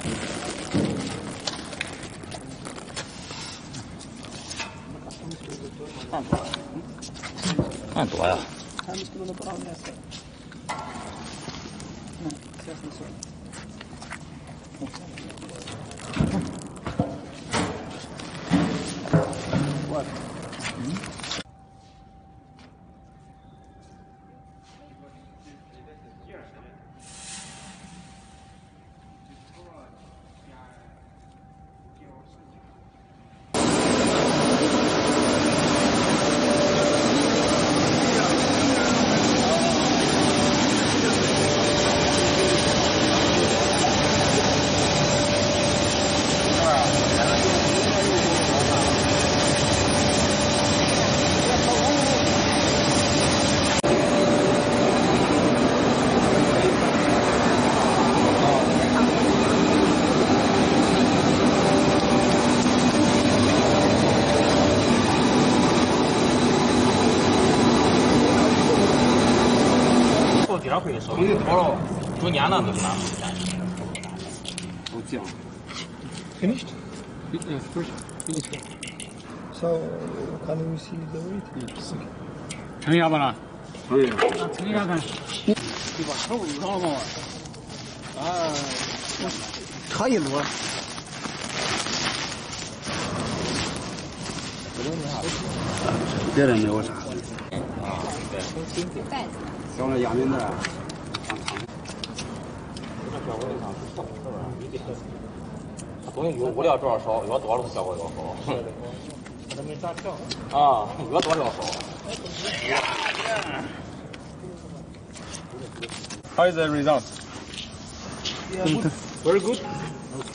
看多呀！ 第二回的时候就多了，中间那都是哪？ 都降。 Finished? Yes, first. Finished. So can we see the weight? Yes. 称一下吧呢？可以。 称一下看。 你把手捂上了吗？啊， 差一摞。 别的没有啥。 啊，对。 袋子。 小的压面袋。 东西越物料主要少，越多了效果越好。还没炸票。啊，越多越好。 How is the result? Yeah, good. Very good.